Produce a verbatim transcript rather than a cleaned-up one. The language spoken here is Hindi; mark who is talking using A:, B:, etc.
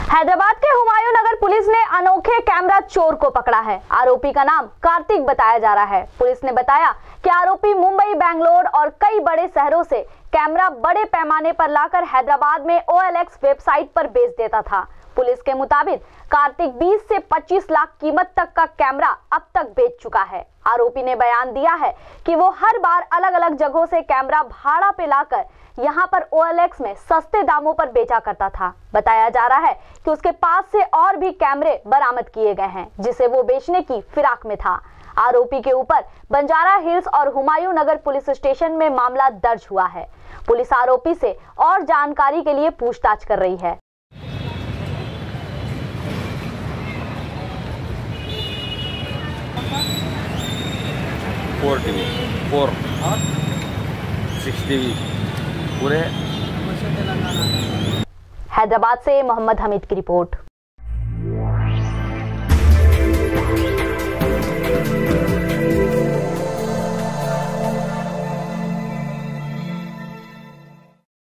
A: हैदराबाद के हुमायूं नगर पुलिस ने अनोखे कैमरा चोर को पकड़ा है। आरोपी का नाम कार्तिक बताया जा रहा है। पुलिस ने बताया कि आरोपी मुंबई, बेंगलोर और कई बड़े शहरों से कैमरा बड़े पैमाने पर लाकर हैदराबाद में ओ एल एक्स वेबसाइट पर बेच देता था। पुलिस के मुताबिक कार्तिक बीस से पच्चीस लाख कीमत तक का कैमरा अब तक बेच चुका है। आरोपी ने बयान दिया है कि वो हर बार अलग अलग जगहों से कैमरा भाड़ा पे लाकर यहाँ पर ओ एल एक्स में सस्ते दामों पर बेचा करता था। बताया जा रहा है कि उसके पास से और भी कैमरे बरामद किए गए हैं जिसे वो बेचने की फिराक में था। आरोपी के ऊपर बंजारा हिल्स और हुमायूं नगर पुलिस स्टेशन में मामला दर्ज हुआ है। पुलिस आरोपी से और जानकारी के लिए पूछताछ कर रही है।
B: Four TV four six TV पूरे।
A: हैदराबाद से मोहम्मद हमीद की रिपोर्ट।